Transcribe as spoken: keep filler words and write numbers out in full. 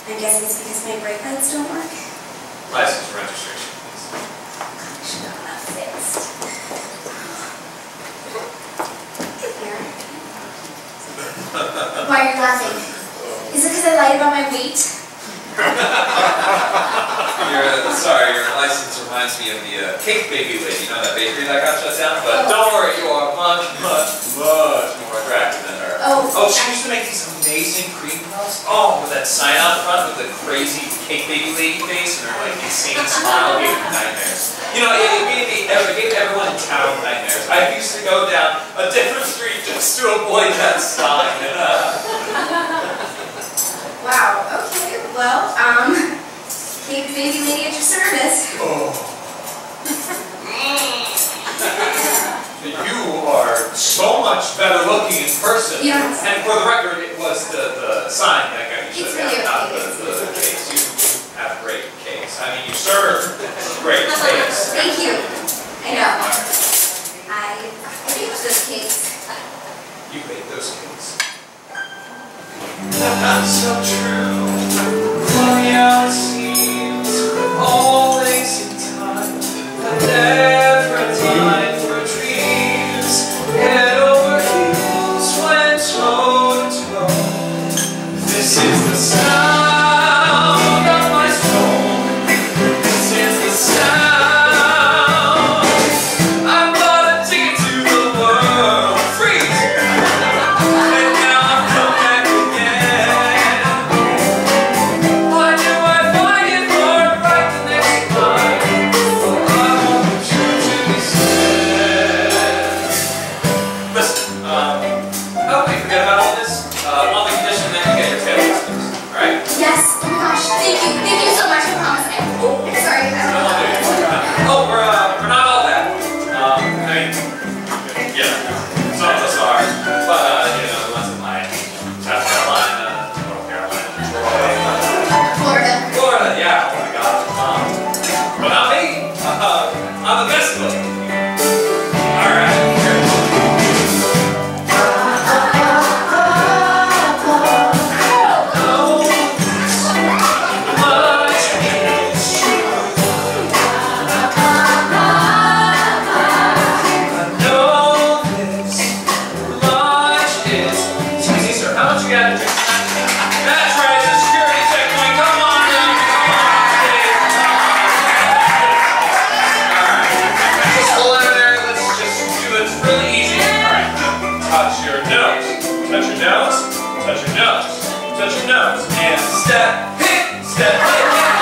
I'm guessing it's because my brake lights don't work. License registration, please. I should have that fixed. Here. Why are you laughing? Is it because I lied about my weight? Your, uh, sorry, your license reminds me of the uh, Cake Baby lady. You know that bakery that got shut down? But oh. Don't worry, you are much, much, much more attractive than her. Oh, oh, she used to make these amazing cream puffs. Oh, with that sign out front with the crazy Cake Baby lady face and her like insane smile gave me nightmares. You know, it, it, gave me, it gave everyone in town nightmares. I used to go down a different street just to avoid that sign. And, uh... Wow. Okay. Well, um, Cake Baby lady at your service. Oh. You are so much better looking in person. Yes. And for the record, it was the, the sign that got you It's shut really down, not okay. the, the cakes. You, you have great cakes. I mean, you serve great cakes. Thank you. I know. I, I baked those cakes. You made those cakes. That's so true. Funny how it seems, always in time, but never time for dreams. Head over heels went toe to toe. This is the sound of my soul. This is the sound. I bought a ticket to the world. Freeze! And now I've come back again. Why do I find it hard to write the next line? Well, I want the truth to be said. Listen, um, oh, we forget about all this. Uh, on the condition that you get your tail listeners, alright? Yes. Oh my gosh. Thank you. Thank you so much. I promise. I, oh, sorry. I don't know. Oh, we're, uh, we're not all that. Um, I mean, yeah, some of us are, but, uh, you know, the ones in like South Carolina, North Carolina, Florida. Florida, yeah, oh my god. Um, but not me. Uh, I'm the best looking. Alright, here we go. Touch your nose, touch your nose, touch your nose, touch your nose, and step, hit, step, hit, hit.